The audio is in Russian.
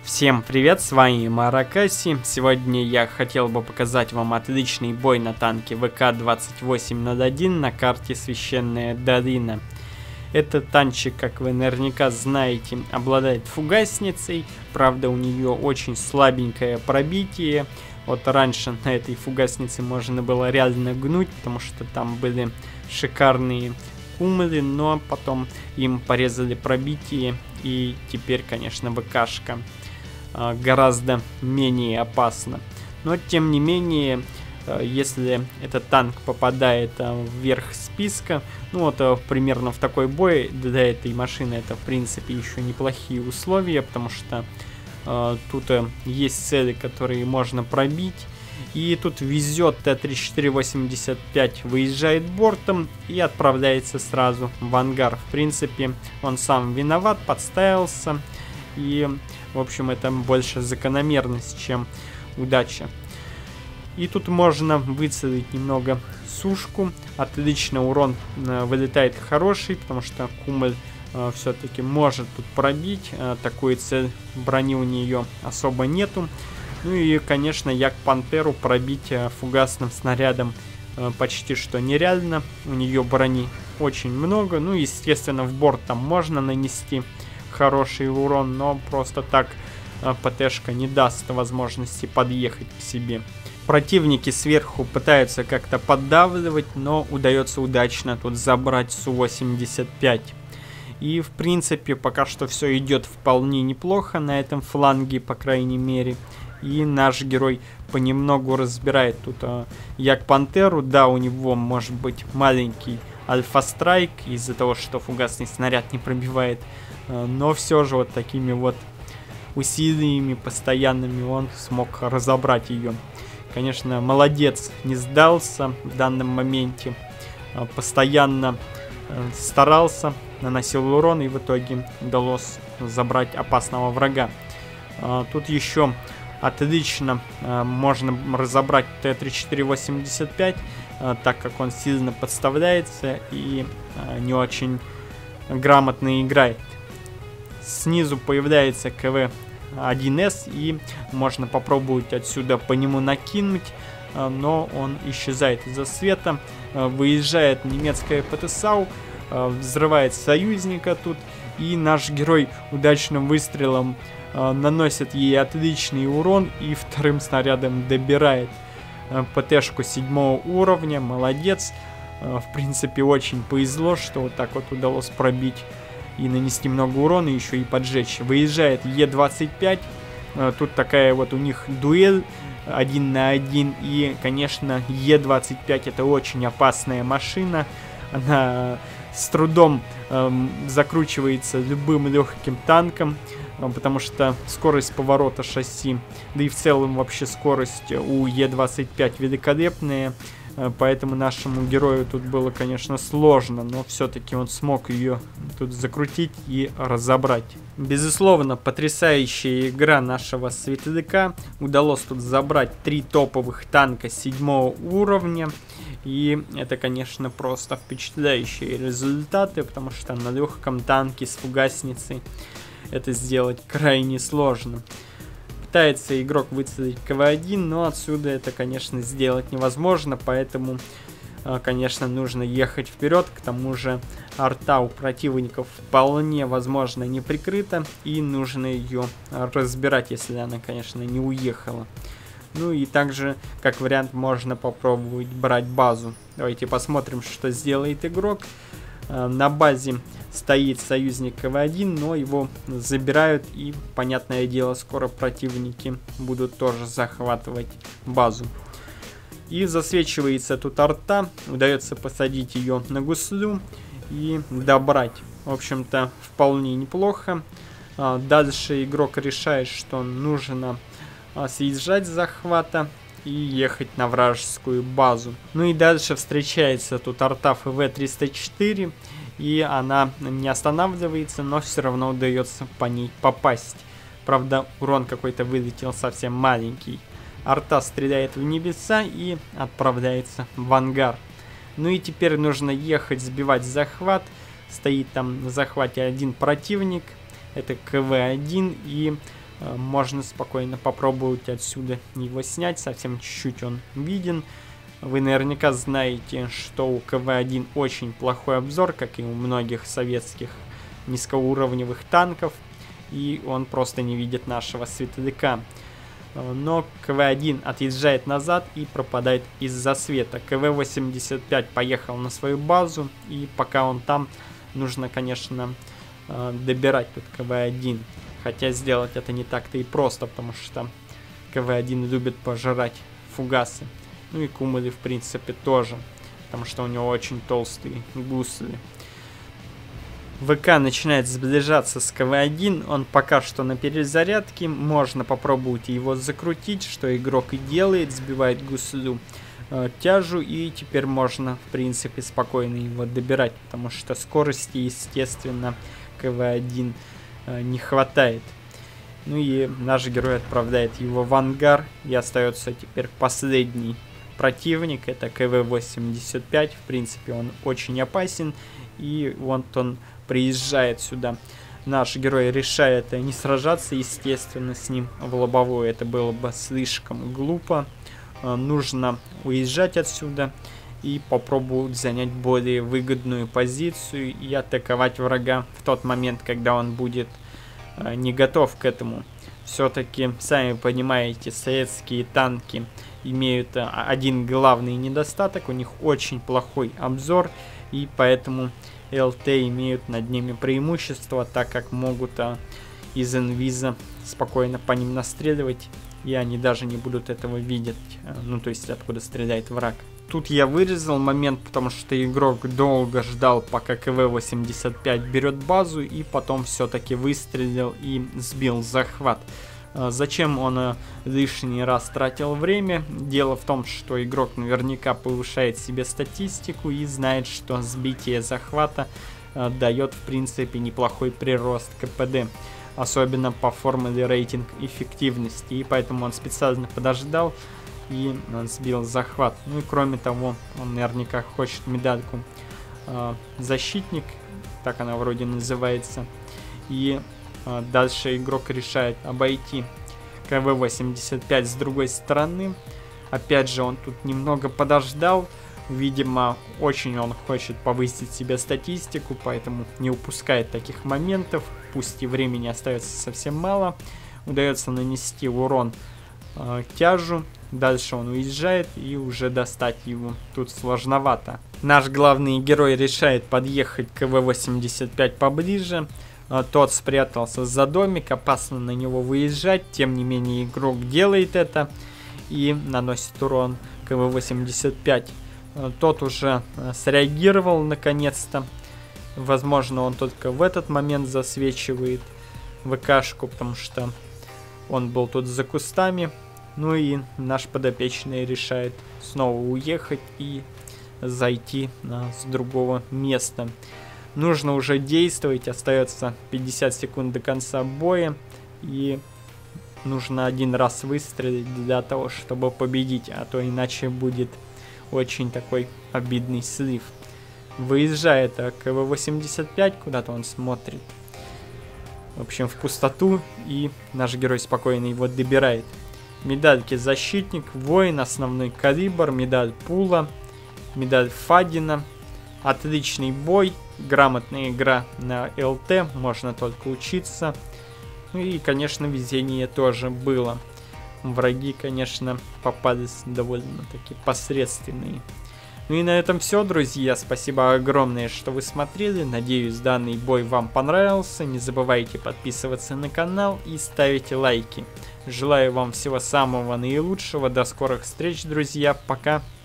Всем привет, с вами Маракаси. Сегодня я хотел бы показать вам отличный бой на танке ВК-2801 на карте Священная Долина. Этот танчик, как вы наверняка знаете, обладает фугасницей, правда у нее очень слабенькое пробитие. Вот раньше на этой фугаснице можно было реально гнуть, потому что там были шикарные кумулы, но потом им порезали пробитие, и теперь, конечно, ВКшка гораздо менее опасно. Но тем не менее, если этот танк попадает вверх списка, ну вот примерно в такой бой для этой машины это в принципе еще неплохие условия, потому что тут есть цели, которые можно пробить. И тут везет Т-34-85, выезжает бортом и отправляется сразу в ангар. В принципе, он сам виноват, подставился. И, в общем, это больше закономерность, чем удача. И тут можно выцелить немного сушку. Отлично, урон вылетает хороший, потому что кумуль все-таки может тут пробить. Такой цель брони у нее особо нету. Ну и, конечно, Як Пантеру пробить фугасным снарядом почти что нереально. У нее брони очень много. Ну, естественно, в борт там можно нанести хороший урон, но просто так ПТшка не даст возможности подъехать к себе. Противники сверху пытаются как-то поддавливать, но удается удачно тут забрать Су-85. И в принципе пока что все идет вполне неплохо на этом фланге, по крайней мере. И наш герой понемногу разбирает тут Як Пантеру. Да, у него может быть маленький альфа-страйк из-за того, что фугасный снаряд не пробивает. Но все же вот такими вот усилиями постоянными он смог разобрать ее. Конечно, молодец, не сдался в данном моменте. Постоянно старался, наносил урон и в итоге удалось забрать опасного врага. Тут еще отлично можно разобрать Т-34-85, так как он сильно подставляется и не очень грамотно играет. Снизу появляется КВ-1С, и можно попробовать отсюда по нему накинуть, но он исчезает из-за света. Выезжает немецкая ПТСАУ, взрывает союзника тут, и наш герой удачным выстрелом наносит ей отличный урон и вторым снарядом добирает ПТшку 7 уровня. Молодец. В принципе, очень повезло, что вот так вот удалось пробить и нанести много урона, еще и поджечь. Выезжает Е-25. Тут такая вот у них дуэль 1 на 1. И, конечно, Е-25 это очень опасная машина. Она с трудом закручивается любым легким танком, потому что скорость поворота шасси, да и в целом вообще скорость у Е-25 великолепная. Поэтому нашему герою тут было, конечно, сложно, но все-таки он смог ее тут закрутить и разобрать. Безусловно, потрясающая игра нашего светляка. Удалось тут забрать 3 топовых танка 7 уровня. И это, конечно, просто впечатляющие результаты, потому что на легком танке с фугасницей это сделать крайне сложно. Пытается игрок выцелить КВ-1, но отсюда это, конечно, сделать невозможно, поэтому, конечно, нужно ехать вперед. К тому же арта у противников вполне возможно не прикрыта, и нужно ее разбирать, если она, конечно, не уехала. Ну и также, как вариант, можно попробовать брать базу. Давайте посмотрим, что сделает игрок. На базе стоит союзник КВ-1, но его забирают, и, понятное дело, скоро противники будут тоже захватывать базу. И засвечивается тут арта, удается посадить ее на гуслю и добрать. В общем-то, вполне неплохо. Дальше игрок решает, что нужно съезжать с захвата и ехать на вражескую базу. Ну и дальше встречается тут арта ФВ-304, и она не останавливается, но все равно удается по ней попасть. Правда, урон какой-то вылетел совсем маленький. Арта стреляет в небеса и отправляется в ангар. Ну и теперь нужно ехать сбивать захват. Стоит там на захвате один противник, это КВ-1, и Можно спокойно попробовать отсюда его снять, совсем чуть-чуть он виден. Вы наверняка знаете, что у КВ-1 очень плохой обзор, как и у многих советских низкоуровневых танков, и он просто не видит нашего световика. Но КВ-1 отъезжает назад и пропадает из-за света. КВ-85 поехал на свою базу, и пока он там, нужно, конечно, добирать тут КВ-1. Хотя сделать это не так-то и просто, потому что КВ-1 любит пожирать фугасы. Ну и Кумали, в принципе, тоже, потому что у него очень толстые гусли. ВК начинает сближаться с КВ-1, он пока что на перезарядке, можно попробовать его закрутить, что игрок и делает, сбивает гуслю тяжу, и теперь можно, в принципе, спокойно его добирать, потому что скорости, естественно, КВ-1 не хватает. Ну и наш герой отправляет его в ангар, и остается теперь последний противник, это КВ-85, в принципе, он очень опасен, и вот он приезжает сюда. Наш герой решает не сражаться, естественно, с ним в лобовую, это было бы слишком глупо. Нужно уезжать отсюда и попробовать занять более выгодную позицию и атаковать врага в тот момент, когда он будет не готов к этому. Все-таки, сами понимаете, советские танки имеют один главный недостаток, у них очень плохой обзор, и поэтому ЛТ имеют над ними преимущество, так как могут из инвиза спокойно по ним настреливать, и они даже не будут этого видеть, ну то есть откуда стреляет враг. Тут я вырезал момент, потому что игрок долго ждал, пока КВ-85 берет базу, и потом все-таки выстрелил и сбил захват. Зачем он лишний раз тратил время? Дело в том, что игрок наверняка повышает себе статистику и знает, что сбитие захвата дает, в принципе, неплохой прирост КПД. Особенно по формуле рейтинг эффективности. И поэтому он специально подождал и сбил захват. Ну и кроме того, он наверняка хочет медальку защитник, так она вроде называется. И дальше игрок решает обойти КВ-85 с другой стороны. Опять же, он тут немного подождал. Видимо, очень он хочет повысить себе статистику, поэтому не упускает таких моментов. Пусть и времени остается совсем мало. Удается нанести урон тяжу. Дальше он уезжает, и уже достать его тут сложновато. Наш главный герой решает подъехать к КВ-85 поближе. Тот спрятался за домик, опасно на него выезжать. Тем не менее, игрок делает это и наносит урон КВ-85. Тот уже среагировал наконец-то. Возможно, он только в этот момент засвечивает ВКшку, потому что он был тут за кустами. Ну и наш подопечный решает снова уехать и зайти с другого места. Нужно уже действовать, остается 50 секунд до конца боя, и нужно один раз выстрелить для того, чтобы победить, а то иначе будет очень такой обидный слив. Выезжает КВ-85, куда-то он смотрит, в общем, в пустоту, и наш герой спокойно его добирает. Медальки защитник, воин, основной калибр, медаль пула, медаль Фадина. Отличный бой, грамотная игра на ЛТ, можно только учиться. Ну и, конечно, везение тоже было. Враги, конечно, попались довольно-таки посредственные. Ну и на этом все, друзья. Спасибо огромное, что вы смотрели. Надеюсь, данный бой вам понравился. Не забывайте подписываться на канал и ставить лайки. Желаю вам всего самого наилучшего. До скорых встреч, друзья. Пока.